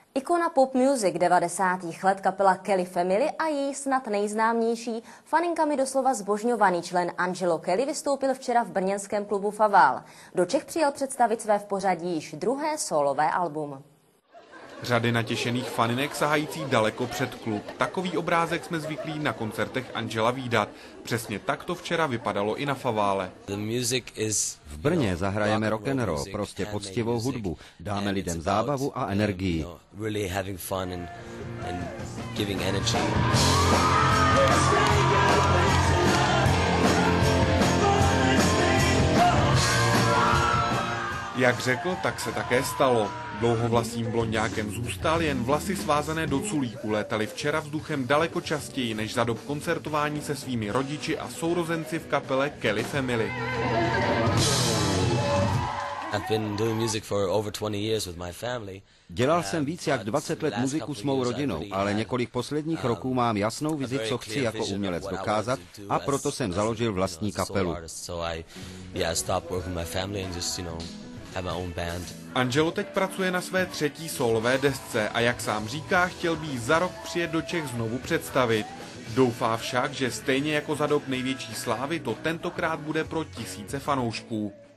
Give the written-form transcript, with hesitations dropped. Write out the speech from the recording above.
Ikona pop music 90. let kapela Kelly Family a její snad nejznámější, faninkami doslova zbožňovaný člen Angelo Kelly vystoupil včera v brněnském klubu Faval. Do Čech přijel představit své v pořadí již druhé sólové album. Řady natěšených faninek sahající daleko před klub. Takový obrázek jsme zvyklí na koncertech Angela vídat. Přesně tak to včera vypadalo i na Favále. V Brně zahrajeme rock and roll, prostě poctivou hudbu. Dáme lidem zábavu a energii. Jak řekl, tak se také stalo. Dlouhovlasým blonďákem zůstal, jen vlasy svázané do culíku létaly včera vzduchem daleko častěji než za dob koncertování se svými rodiči a sourozenci v kapele Kelly Family. Dělal jsem víc jak 20 let muziku s mou rodinou, ale několik posledních roků mám jasnou vizi, co chci jako umělec dokázat, a proto jsem založil vlastní kapelu. Angelo teď pracuje na své třetí sólové desce a jak sám říká, chtěl by ji za rok přijet do Čech znovu představit. Doufá však, že stejně jako za dob největší slávy to tentokrát bude pro tisíce fanoušků.